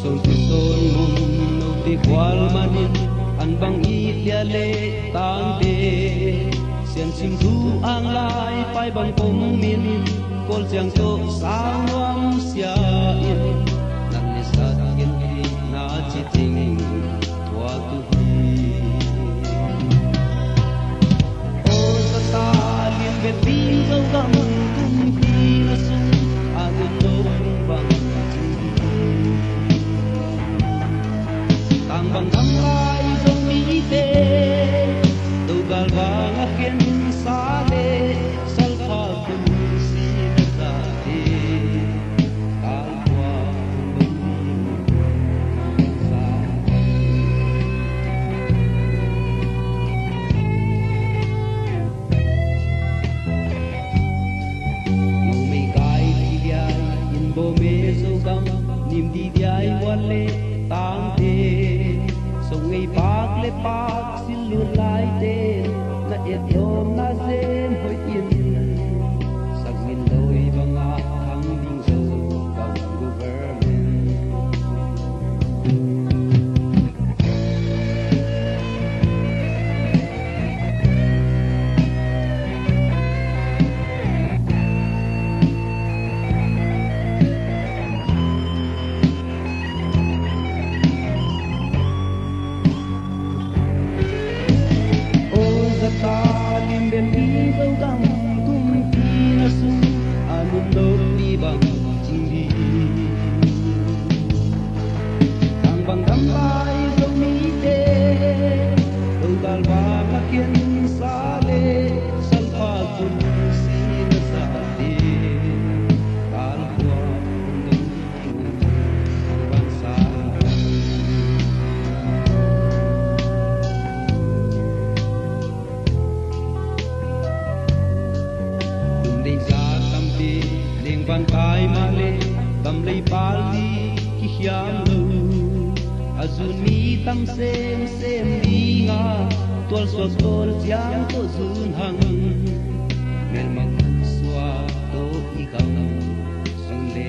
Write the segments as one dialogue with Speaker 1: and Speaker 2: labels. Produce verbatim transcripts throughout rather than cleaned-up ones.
Speaker 1: son ti son mun no ti kwal manin an bang i le tang de sian sim thu ang lai pai bang pom min kol siang to sang wam sia in nan ni sat yen ti na chi ting tua tu hi o sa ta lien bet bi zo gam kum pi na su an no bang tang bang tham lai zo mi te tu gal bang akin sa le sal kha kum si ta e kal kwa sa nu mi kai di diai in bo me zo gam nim di diai wan le tang te song ngay bạc lệ bạc xin luôn lại tên na yết ôm na dên hồi yên sắc nghìn đôi bằng ngã thăng bình dâu bằng government ta lim ben đi dâu gam kum pi na su anun lo đi bằng ching đi thang bằng thăm lai dâu mi te dâu gal ba ma kiên sa le sal pa kun si na sa te kal kwa nung ban sa van kai ma le tam lei pal di ki hiam lu azun mi tam sem sem di nga tol so tol jam to zun hang mel mak swa to i kam sun le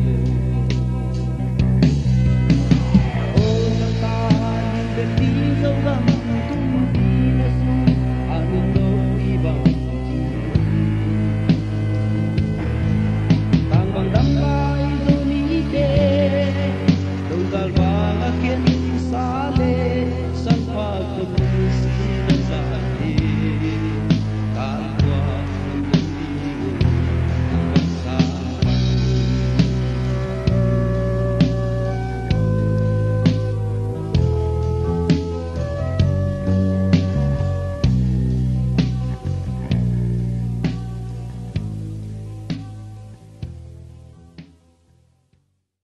Speaker 1: o sa ta ni de ti zo gam tum ti na su anu no i bang đam lai zo ni te tu gal ba kiên sa le san pa tu si